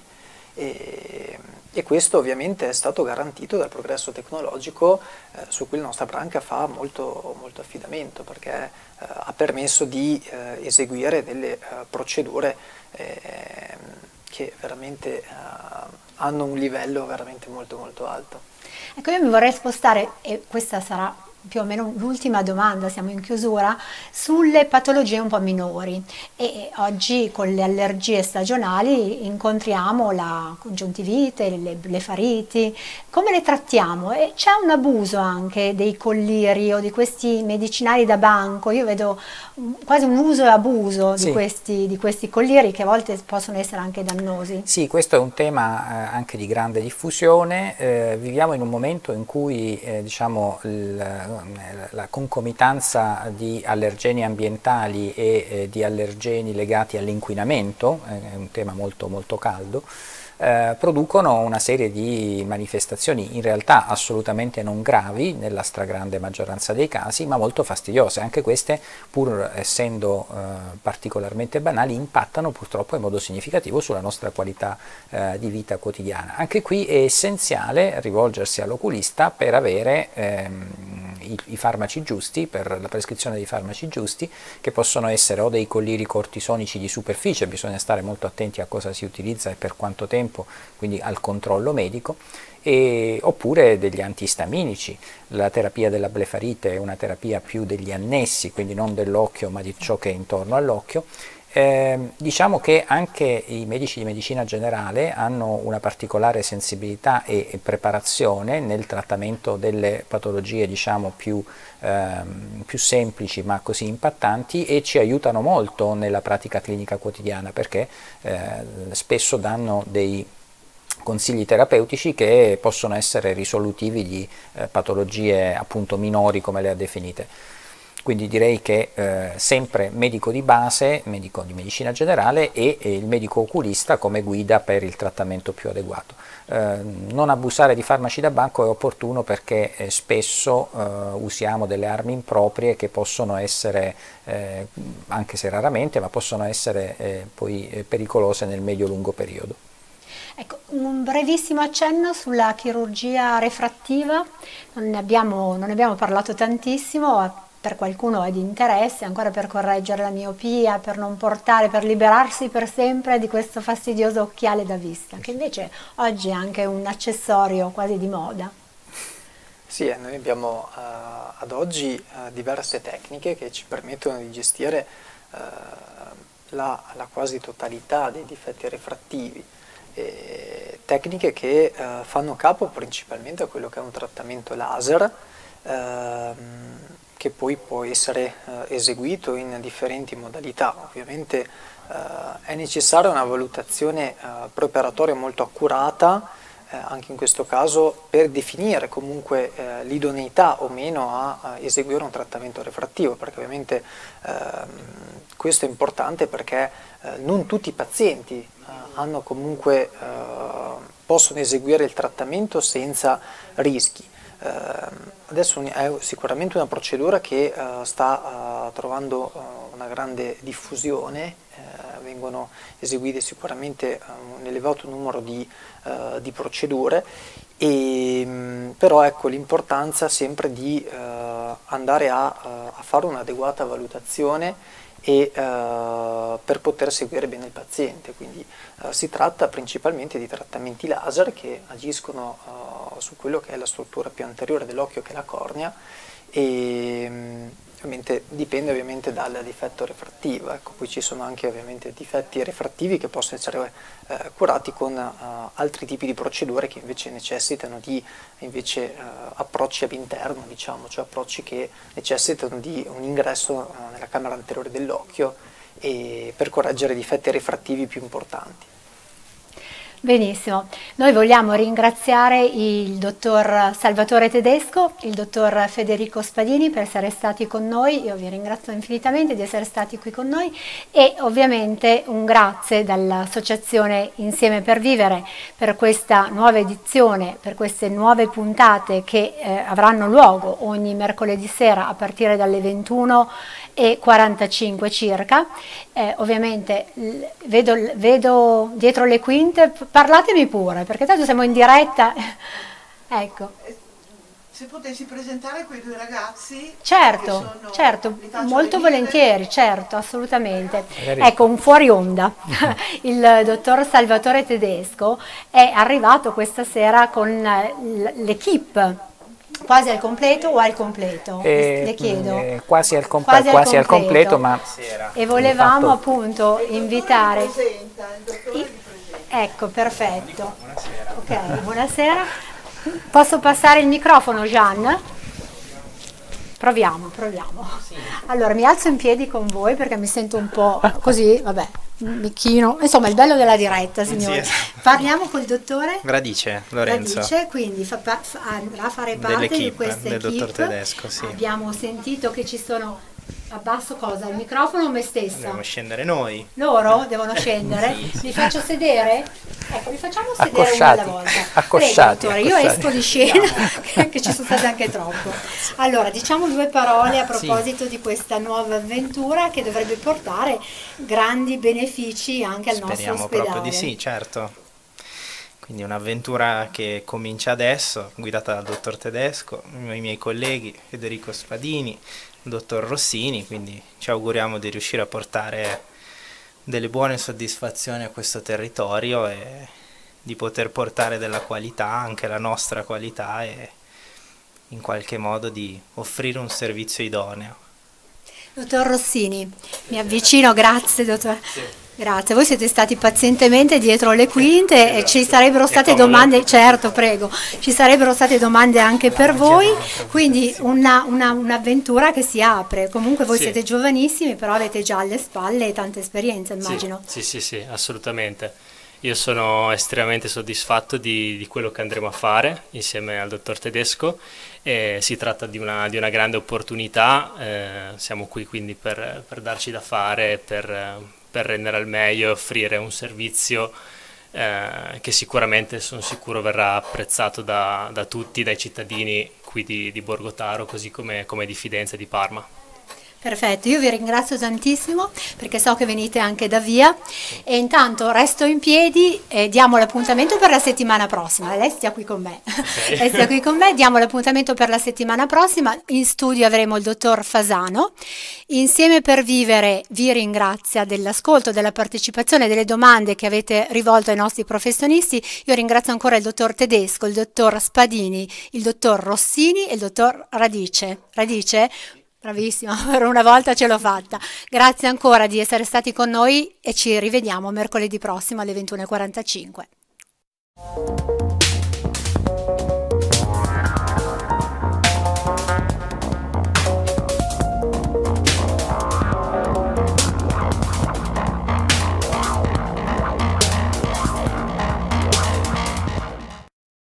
e, e questo ovviamente è stato garantito dal progresso tecnologico eh, su cui la nostra branca fa molto, molto affidamento, perché eh, ha permesso di eh, eseguire delle eh, procedure eh, che veramente uh, hanno un livello veramente molto molto alto. Ecco, io mi vorrei spostare, e questa sarà più o meno l'ultima domanda, siamo in chiusura, sulle patologie un po' minori. E oggi con le allergie stagionali incontriamo la congiuntivite, le blefariti, come le trattiamo? E c'è un abuso anche dei colliri o di questi medicinali da banco, io vedo quasi un uso e abuso sì. di, questi, di questi colliri che a volte possono essere anche dannosi. Sì, questo è un tema eh, anche di grande diffusione, eh, viviamo in un momento in cui eh, diciamo il, la concomitanza di allergeni ambientali e eh, di allergeni legati all'inquinamento, eh, è un tema molto molto caldo, eh, producono una serie di manifestazioni in realtà assolutamente non gravi nella stragrande maggioranza dei casi, ma molto fastidiose. Anche queste, pur essendo eh, particolarmente banali, impattano purtroppo in modo significativo sulla nostra qualità eh, di vita quotidiana. Anche qui è essenziale rivolgersi all'oculista per avere ehm, I, i farmaci giusti, per la prescrizione dei farmaci giusti, che possono essere o dei colliri cortisonici di superficie, bisogna stare molto attenti a cosa si utilizza e per quanto tempo, quindi al controllo medico, e, oppure degli antistaminici. La terapia della blefarite è una terapia più degli annessi, quindi non dell'occhio ma di ciò che è intorno all'occhio. Eh, diciamo che anche i medici di medicina generale hanno una particolare sensibilità e, e preparazione nel trattamento delle patologie diciamo più, ehm, più semplici ma così impattanti, e ci aiutano molto nella pratica clinica quotidiana, perché eh, spesso danno dei consigli terapeutici che possono essere risolutivi di eh, patologie appunto minori, come le ha definite. Quindi direi che eh, sempre medico di base, medico di medicina generale e, e il medico oculista come guida per il trattamento più adeguato. Eh, non abusare di farmaci da banco è opportuno, perché eh, spesso eh, usiamo delle armi improprie che possono essere, eh, anche se raramente, ma possono essere eh, poi eh, pericolose nel medio-lungo periodo. Ecco, un brevissimo accenno sulla chirurgia refrattiva, non ne abbiamo, non ne abbiamo parlato tantissimo. Per qualcuno è di interesse, ancora per correggere la miopia, per non portare, per liberarsi per sempre di questo fastidioso occhiale da vista, che invece oggi è anche un accessorio quasi di moda. Sì, noi abbiamo uh, ad oggi uh, diverse tecniche che ci permettono di gestire uh, la, la quasi totalità dei difetti refrattivi, e tecniche che uh, fanno capo principalmente a quello che è un trattamento laser, uh, che poi può essere eh, eseguito in differenti modalità. Ovviamente eh, è necessaria una valutazione eh, preoperatoria molto accurata, eh, anche in questo caso, per definire comunque eh, l'idoneità o meno a, a eseguire un trattamento refrattivo, perché ovviamente eh, questo è importante, perché eh, non tutti i pazienti eh, hanno comunque, eh, possono eseguire il trattamento senza rischi. Uh, adesso è sicuramente una procedura che uh, sta uh, trovando uh, una una grande diffusione, eh, vengono eseguite sicuramente un elevato numero di, eh, di procedure, e, mh, però ecco l'importanza sempre di eh, andare a, a fare un'adeguata valutazione e uh, per poter seguire bene il paziente. Quindi uh, si tratta principalmente di trattamenti laser che agiscono uh, su quello che è la struttura più anteriore dell'occhio, che è la cornea, e um, ovviamente dipende ovviamente dal difetto refrattivo. Ecco, poi ci sono anche ovviamente difetti refrattivi che possono essere uh, curati con uh, altri tipi di procedure che invece necessitano di invece, uh, approcci all'interno, diciamo, cioè approcci che necessitano di un ingresso uh, nella camera anteriore dell'occhio e per correggere difetti refrattivi più importanti. Benissimo, noi vogliamo ringraziare il dottor Salvatore Tedesco, il dottor Federico Spadini per essere stati con noi. Io vi ringrazio infinitamente di essere stati qui con noi, e ovviamente un grazie dall'associazione Insieme per Vivere per questa nuova edizione, per queste nuove puntate che eh, avranno luogo ogni mercoledì sera a partire dalle ventuno e quarantacinque circa. Eh, ovviamente vedo, vedo dietro le quinte, parlatemi pure, perché tanto siamo in diretta. Ecco. Se potessi presentare quei due ragazzi. Certo, sono, certo, molto venire. volentieri, certo, assolutamente. Ecco, un fuori onda. Il dottor Salvatore Tedesco è arrivato questa sera con l'equipe. Quasi al completo o al completo? Eh, Le chiedo. Eh, quasi al, comp quasi quasi al completo, al completo, ma e volevamo fatto... appunto invitare. I... Ecco, perfetto. Buonasera. Ok, buonasera. Posso passare il microfono, Gian? Proviamo, proviamo. Allora, mi alzo in piedi con voi perché mi sento un po' così, vabbè, un bicchino. Insomma, il bello della diretta, signori. Sì. Parliamo col dottore Radice, Lorenzo. Radice, quindi fa, fa, andrà a fare parte di questa del equipe. dottor Tedesco, sì. Abbiamo sentito che ci sono... Abbasso cosa? Il microfono o me stessa? Dobbiamo scendere noi. Loro devono scendere? Sì, sì. Li faccio sedere? Ecco, li facciamo sedere accosciati, una alla volta. Accosciati, Prego, dottore, io esco di scena, che ci sono state anche troppo. Allora, diciamo due parole a proposito sì. di questa nuova avventura che dovrebbe portare grandi benefici anche al Speriamo nostro ospedale. Proprio di sì, certo. Quindi un'avventura che comincia adesso, guidata dal dottor Tedesco, i miei colleghi Federico Spadini, il dottor Rossini, quindi ci auguriamo di riuscire a portare delle buone soddisfazioni a questo territorio e di poter portare della qualità, anche la nostra qualità, e in qualche modo di offrire un servizio idoneo. Dottor Rossini, mi avvicino, grazie dottor. Sì. Grazie, voi siete stati pazientemente dietro le quinte e ci sarebbero state domande, certo, prego, ci sarebbero state domande anche per voi, quindi una, una, un'avventura che si apre. Comunque voi sì. siete giovanissimi, però avete già alle spalle tanta esperienza, immagino. Sì, sì, sì, sì, assolutamente. Io sono estremamente soddisfatto di, di quello che andremo a fare insieme al dottor Tedesco. Eh, si tratta di una, di una grande opportunità, eh, siamo qui quindi per, per darci da fare, per... per rendere al meglio e offrire un servizio eh, che sicuramente sono sicuro verrà apprezzato da, da tutti, dai cittadini qui di, di Borgotaro, così come, come di Fidenza e di Parma. Perfetto, io vi ringrazio tantissimo perché so che venite anche da via e intanto resto in piedi e diamo l'appuntamento per la settimana prossima. Lei stia qui con me, okay. Lei stia qui con me, diamo l'appuntamento per la settimana prossima. In studio avremo il dottor Fasano. Insieme per Vivere vi ringrazia dell'ascolto, della partecipazione, delle domande che avete rivolto ai nostri professionisti. Io ringrazio ancora il dottor Tedesco, il dottor Spadini, il dottor Rossini e il dottor Radice. Radice? Bravissima, per una volta ce l'ho fatta. Grazie ancora di essere stati con noi e ci rivediamo mercoledì prossimo alle ventuno e quarantacinque.